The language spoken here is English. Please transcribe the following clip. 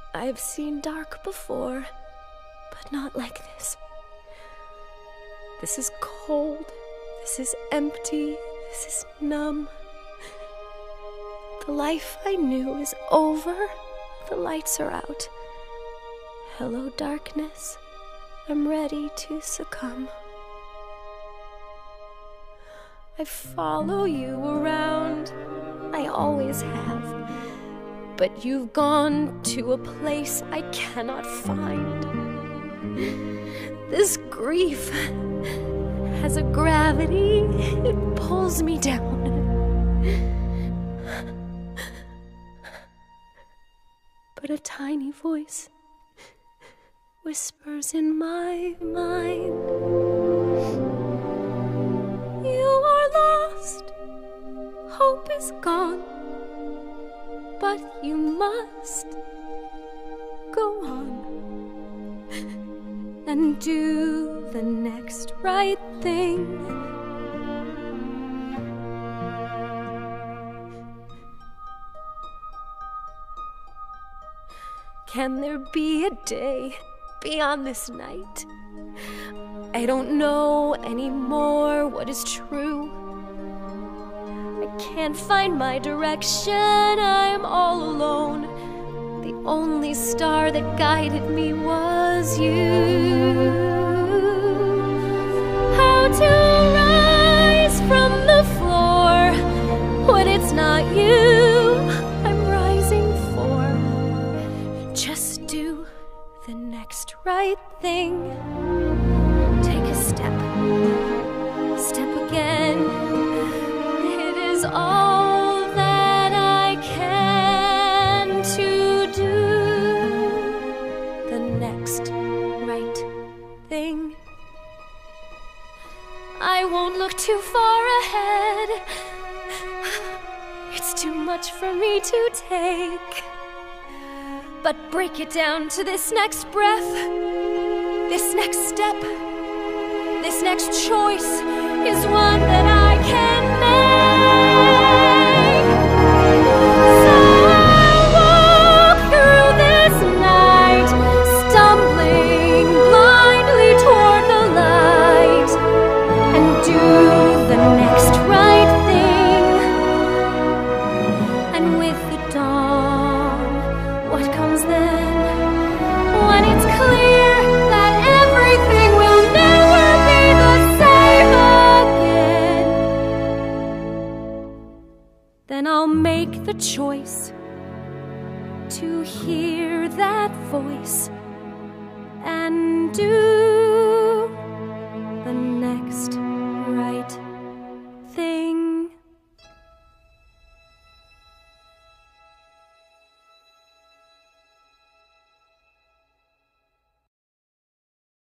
I've seen dark before, but not like this. This is cold, this is empty, this is numb. The life I knew is over, the lights are out. Hello, darkness, I'm ready to succumb. I follow you around, I always have. But you've gone to a place I cannot find. This grief has a gravity, it pulls me down. But a tiny voice whispers in my mind. You are lost, hope is gone, but you must go on and do the next right thing. Can there be a day beyond this night? I don't know anymore what is true. I can't find my direction, I am all alone. The only star that guided me was you. How to rise from the floor when it's not you I'm rising for. Just do the next right thing. Take a step, step again. It is all that I can to do the next right thing. I won't look too far ahead. It's too much for me to take. But break it down to this next breath, this next step, this next choice is one that I can make. So I'll walk through this night, stumbling blindly toward the light, and do the next right thing. And with the dawn, what comes then? When it's clear that everything will never be the same again, then I'll make the choice to hear that voice and do